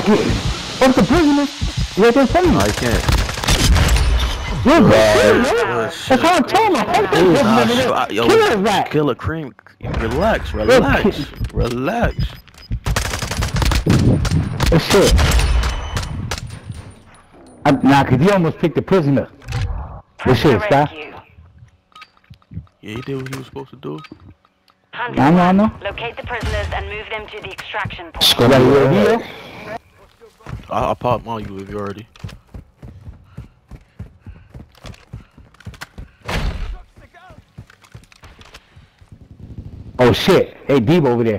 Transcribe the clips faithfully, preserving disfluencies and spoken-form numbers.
What's the prisoner? You're there for me. No, I can't. You're Good good, shit. man. Good That's shit. what I'm talking about. Fuck that Nah, prisoner, sh- nigga. yo, Kill his rat. Killer Cream. Relax, relax, relax. Oh shit. I, nah, cause you almost picked the prisoner. This shit, stop. Yeah, he did what he was supposed to do. I know, I know. Locate the prisoners and move them to the extraction point. You got a radio? I, I popped on you if you already. Oh shit. Hey, Deep over there.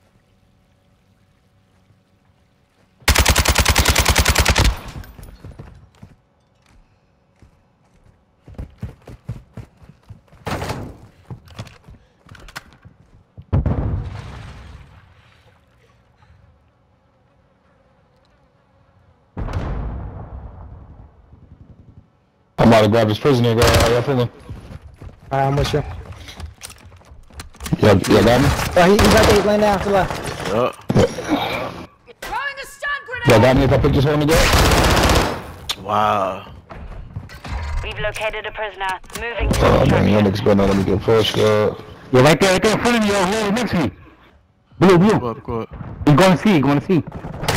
I'm about to grab this prisoner, guy. How y'all feeling? Alright, I'm with you. Y'all, y'all got me? Oh, he, he's right there, he's laying down to the left. Yup. Throwing a stun grenade! Y'all got me if I pick this one again? Wow. We've located a prisoner. Moving to Oh, man, extraction. y'all niggas better not let me get pushed, God. You're right there, right there in front of me, yo. Hold next to me. Blue, blue. Go up, go up. You going to see, you going to see.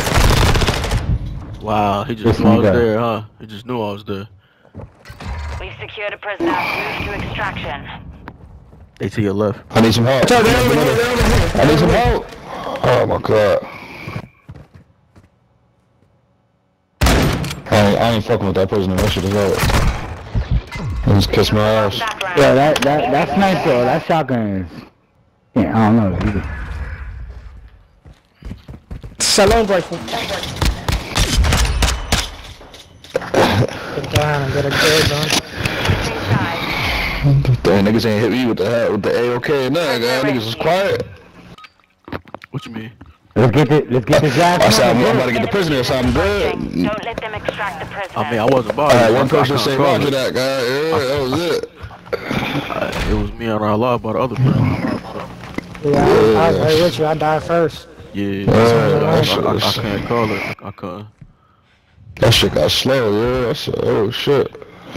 Wow, he just Listen, knew I you was got it. there, huh? He just knew I was there. We've secured a prisoner. Move to extraction. They to your left. I need some help. They're over here, they're over here. I need some help. Oh my God. I ain't, I ain't fucking with that prisoner. That shit is hard. He just kissed my ass. Background. Yeah, that, that, that's nice though. That shotgun is... Yeah, I don't know. Either. Salon rifle. Get down and get a good done. Inside. Damn, niggas ain't hit me with the hat, with the A O K and that, guy. Niggas is quiet. What you mean? Let's get this, let's get this guy. I said I'm, I'm about to get the prisoner or something good. Don't let them extract the prisoner. I mean, I wasn't about Alright, it. one I person couldn't say call roger it. that, guy. Yeah, that was it. Uh, it was me and our law about the other person. Yeah, I, I was right with you. I died first. Yeah, Yeah, I, that I, shit I, I was- can't call it. I couldn't. That shit got slow, yeah. I said, oh shit.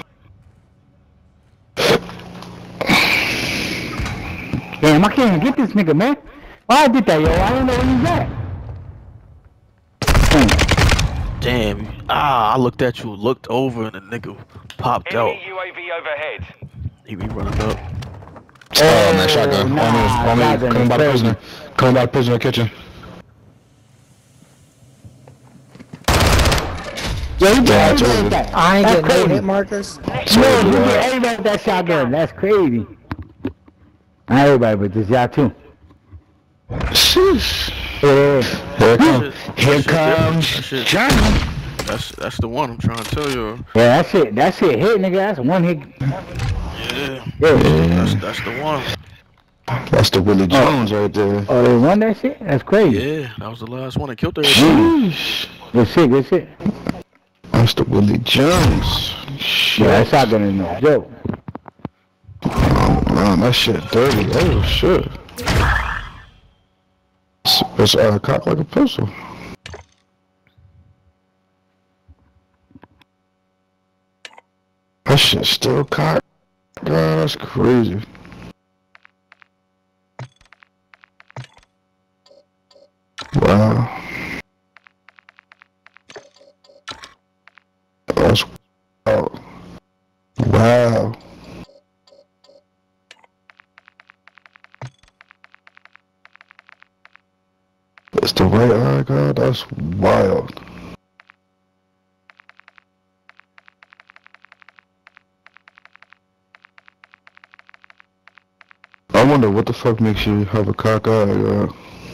Damn, I can't even get this nigga, man. Why I did that, yo? I don't know where he's at. Damn. Damn. Ah, I looked at you, looked over, and the nigga popped out. Enemy U A V overhead. He be running up. Oh, man, shotgun. nah, on me, on me. shotgun Coming is by the crazy. prisoner. Coming by the prisoner kitchen. Yo, you Yeah, I get told everybody you. with that. I ain't That's getting no crazy. hit markers. Yo, you Yeah. get everybody with that shotgun. That's crazy. Not everybody, but just y'all too. Sheesh. Yeah. Here it comes. That shit- Here that shit comes different. That shit- Johnny. That's that's the one I'm trying to tell you. Yeah, that shit, that shit hit, nigga. That's one hit. Yeah, Yeah. that's that's the one. That's the Willie Jones right there. Oh, they won that shit? That's crazy. Yeah, that was the last one that killed her. Sheesh. Good shit, good shit. That's the Willie Jones. Shit. Yeah, that shotgun is no joke. Oh, man, that shit dirty. Oh, shit. It's, it's uh, cocked like a pistol. That shit still cocked. God, that's crazy. Wow. That's wow. Wow. That's the right eye, God. That's wild. I wonder what the fuck makes you have a cock eye, God.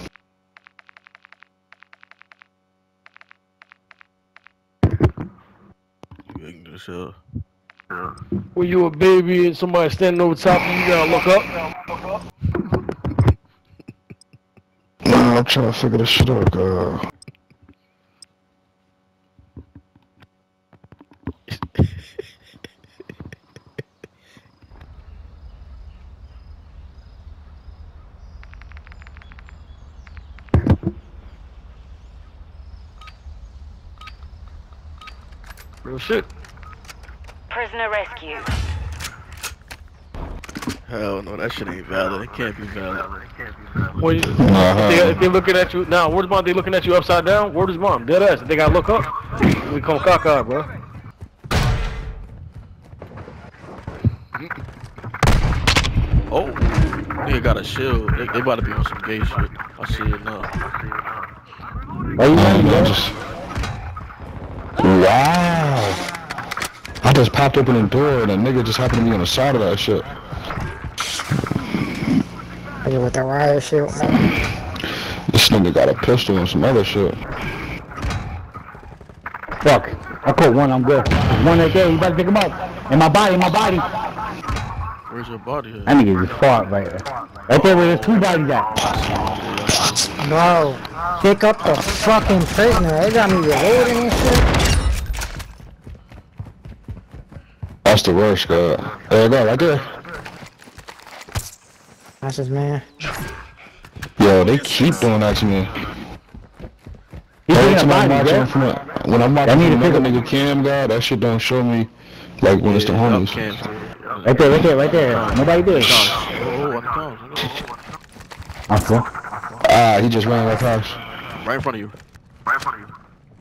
You ignorant as hell. When you a baby and somebody standing over top of you, you gotta look up. Nah, I'm trying to figure this shit out, God. Real shit. Prisoner rescue. Hell no, that shit ain't valid. It can't be valid. Well, you, Uh-huh. if, they, if they looking at you now, where's mom? They looking at you upside down. Where's his mom? Dead ass. If they gotta look up, we come caca, bro. Oh, nigga got a shield. They, they about to be on some gay shit. I see it now. Why you running, Um, bro? just... Wow. I just popped open the door and a nigga just happened to be on the side of that shit. Are you with the riot shit, man? This nigga got a pistol and some other shit. Fuck. I caught one, I'm good. There's one right there, you better pick him up. In my body, in my body. Where's your body at? That nigga just fought right there. Right there where there's two bodies at. Bro, pick up the fucking prisoner. They got me reloading and shit. That's the worst, God. There you go, right there. That's his man. Yo, they keep doing that to me. He's Every in a time I'm body, watching bro. from a, when I'm I watching need from to pick another up- nigga cam, God, that shit don't show me like when it's the homies. Right there, right there, right there. Nobody there. Oh, on the cones. I'm full. Ah, he just ran right past. Right in front of you. Right in front of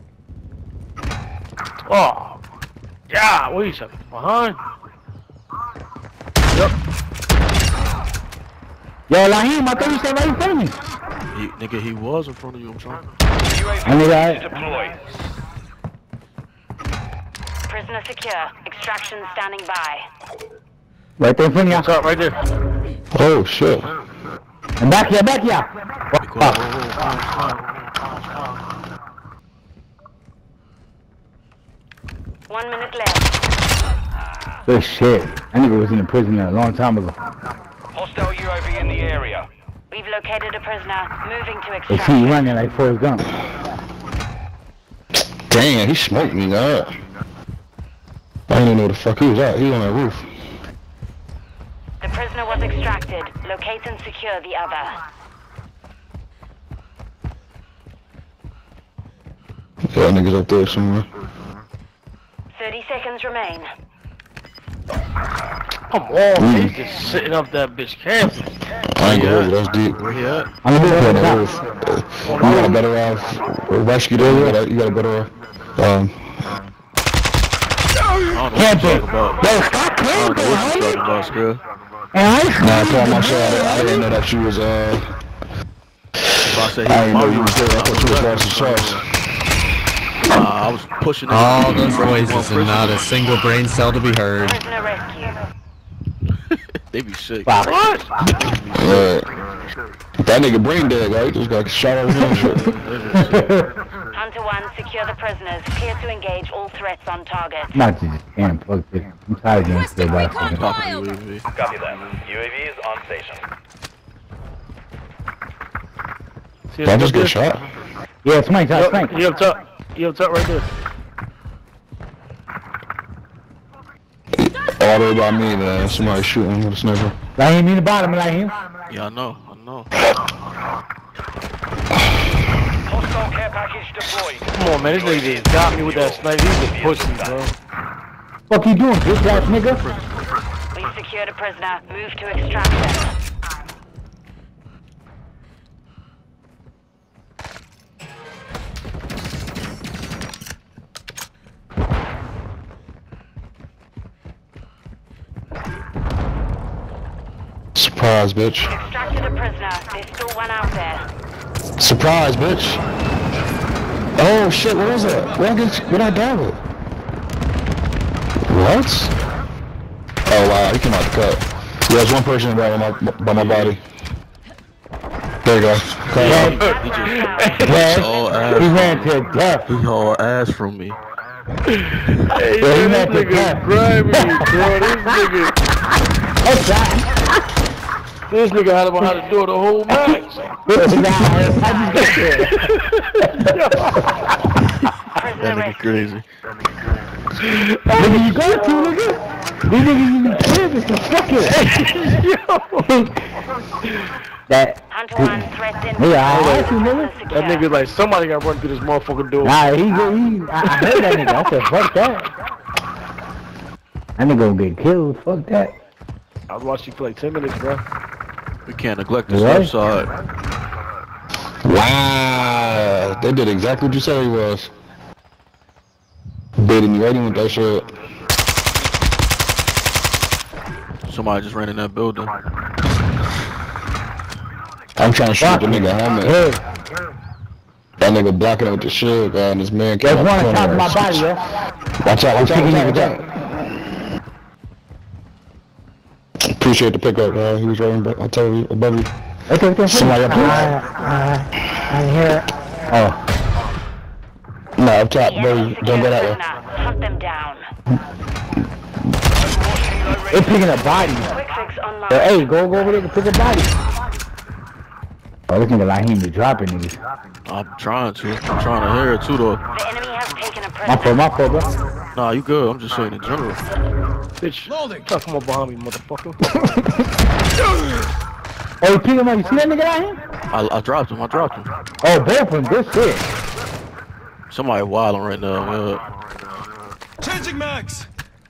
you. Oh, yeah. What are you saying? Behind? Yep. Yo, Lahim, I thought you said right in front of me. He, nigga, he was in front of you. I'm trying. I knew that. Deploy. Prisoner secure. Extraction standing by. Right there in front of What's you. up right there? Oh shit. And back here, back here. Be cool. Fuck. One minute left. Good shit. That nigga was in the prison a long time ago. Hostile U A V in the area. We've located a prisoner. Moving to They extraction. see you running like Forrest Gump. Damn, he smoked me, God. I didn't even know where the fuck he was at. He was on that roof. The prisoner was extracted. Locate and secure the other. Yeah, niggas up there somewhere. thirty seconds remain. Come on, he's just sitting up that bitch camping. I ain't going over, that's deep. Where he at? I'm gonna He do on it the on roof. top. Uh, You got a better off. Rescue there, you got a, you got a better off. Um, I don't know what you're Camping. talking about. Yo, stop I don't know camping, what you're homie. talking about, Skrill. And I ain't nah, I told him I said I didn't know that you was, uh, If I say he I didn't know was you was there. I thought you was my lost in sauce. Nah, I was pushing it. All those voices and not a single brain cell to be heard. Prisoner rescue. They be sick. Wow. Right. That nigga brain dead, right? He just got shot over here and shit. Hunter one, secure the prisoners. Clear to engage all threats on target. Not just damn fuck this. I'm tired of getting still by fucking. Popping U A V. Copy that. U A V is on station. See Did I us just up get shot? Yeah, somebody shot there? Frank. He up top. He up top right there. All the way by me, man. Somebody shooting with a sniper. Lahim in the bottom, Lahim. Yeah, I know. I know. Hostile care package deployed. Come on, man. This nigga just got me with that sniper. He's a pussy, bro. Fuck you doing, bitch ass nigga? We've secured a prisoner. Move to extraction. Surprise, bitch. Extracted a prisoner. There's still one out there. Surprise, bitch. Oh shit, what was that? What did what I die with? What? Oh wow, he came out the cut. Yeah, there's one person by my by my body. There you go. Cut Yeah. out. He just Yeah. all He ass. ran to death. He hauled ass from me. Hey, Yeah, he man, meant this to nigga cut. grimy, bro. This nigga, That's right. this nigga had him how to do the whole match. That's right. I just get there. That Prisoner nigga rescue. crazy. Nigga, you got to, nigga. These niggas you be kidding, so fuck it. That. Hunter one, threats in. Yeah, I like you, nigga. That nigga like somebody got to run through this motherfucking door. Nah, he, he, I I heard that nigga. I said, fuck that. I ain't gonna get killed. Fuck that. I was watching you for like ten minutes, bro. We can't neglect this Right? left side. Wow, they did exactly what you said he was. Baiting you right in with that shit. Somebody just ran in that building. I'm trying to shoot the nigga helmet. Hey, That nigga blocking it with the shield, guy, and this man came there's out one the on top of my corner. body, yo. Watch out, watch out, Taking watch niggas out. Appreciate the pickup, guy. He was right in, I told you, above you. Okay, okay. Somebody up I, here? I, I hear it. Oh. No, up top, The bro. enemy Don't go that way. prisoner. Hunt them down. They picking up bodies. Quick fix online. So, hey, go, go over there to pick up bodies. Oh, this nigga like he ain't be dropping niggas. I'm trying to. I'm trying to hear it too, though. The enemy has taken a My fault, prisoner. my fault, bro. Nah, you good. I'm just saying in general. Bitch, try to come up behind me, motherfucker. Oh, you pick him up. You see that nigga out here? I, I dropped him. I dropped him. Oh, both of them. Good shit. Somebody wilding right now. Yeah. Changing mags.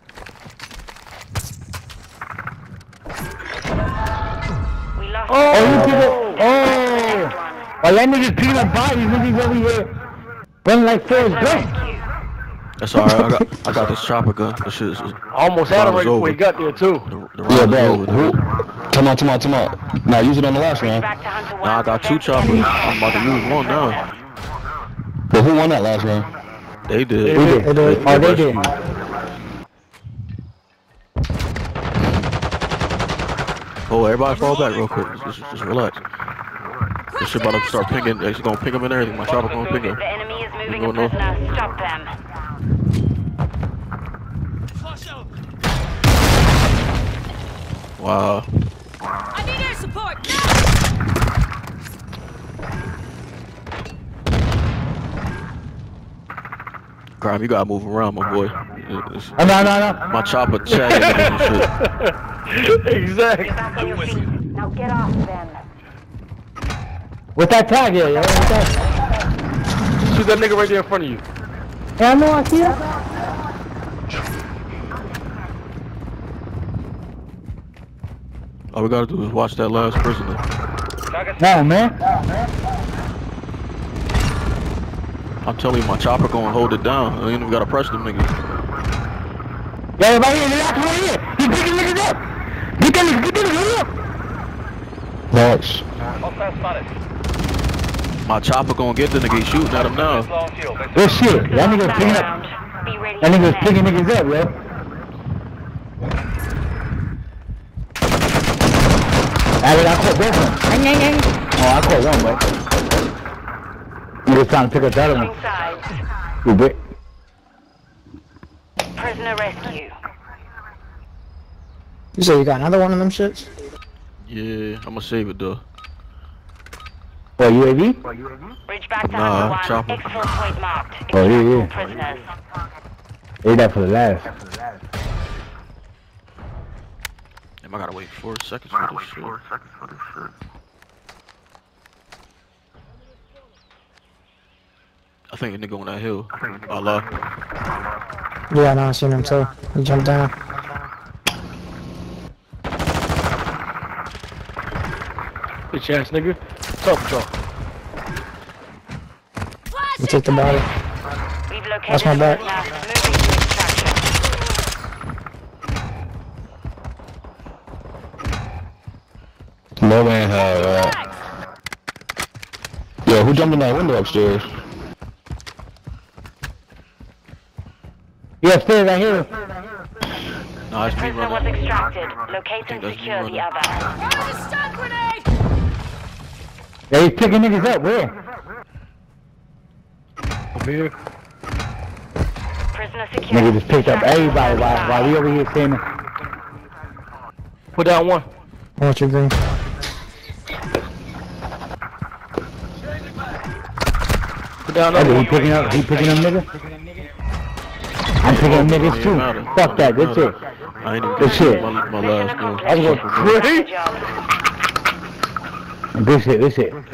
We lost Oh, you pick up. Oh. next one. While that nigga's picking up bodies, niggas over here running like Forrest Gump. Rescue. That's alright. I got I got this chopper gun. This shit is. I almost had him right before he got there, too. The, the Yeah, round is bro. over. Who? Come on, come on, come on. Now use it on the last round. Back to Hunter one. Nah, I got two choppers. I'm about to use one now. But who won that last round? They did. They Who did? did. Oh, they did. Oh, everybody fall back real quick. Just, just, just relax. This shit about to start pinging. It's gonna ping them and everything. My chopper gonna ping them. The enemy is moving You a don't know. prisoner. Stop them. Flash out. Wow. I need air support. Grime, you gotta move around, my boy. It's- Oh, no, no, no. my chopper chagging and shit. Exactly. You're back on your feet. Now get off them. What's that tag here, yo? What's that? Shoot that nigga right there in front of you. Yeah, I know, I see it. All we gotta do is watch that last prisoner. No, man. I'm telling you, my chopper gonna hold it down. I ain't even gotta press them niggas. Yeah, everybody here, that's right here. He's picking niggas up. Get that nigga, get that nigga up. Nice. Hostile spotted. My chopper gonna get the nigga. He's shooting at him now. Low on fuel. Good shit. That nigga was picking up. Round. Be ready That for nigga was next. picking niggas up, yo. I, I caught both of them. Oh, I caught one, but niggas trying to pick up the other one. Switching sides. You bit. Prisoner rescue. You say you got another one of them shits? Yeah, I'm gonna save it though. Oh, U A V? Bridge back to Nah, Hunter one. chopper. Exfil point marked. Oh, yeah, Extract all yeah. prisoners. They that for the last. Damn, I gotta wait four seconds for this shit. I think a nigga on that hill. Allah. Yeah, no, I seen him too. He jumped down. Bitch ass nigga. What's up with y'all? You take the body. We've located That's my the back. prisoner. Moving to extraction. No man had that. Yo, who jumped in that window upstairs? Yeah, upstairs, I hear him. Nah, it's me Prisoner was running. extracted. Locate and that's me secure the running. other. Throwing a stun grenade. Yeah, he's picking niggas up, where? Over here. Prisoner secured. Nigga just picked up everybody while, while we over here standing. Put down one. I want your green. Put down Hey, another he one. picking up, he picking up niggas? I'm picking up niggas too. Fuck that, good shit. I ain't even Good get shit. my, my Mission last gun. I was accomplished. going Good crazy. job. Good shit, good shit.